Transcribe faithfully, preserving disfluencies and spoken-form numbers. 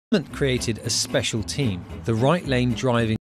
Government created a special team, the Right Lane Driving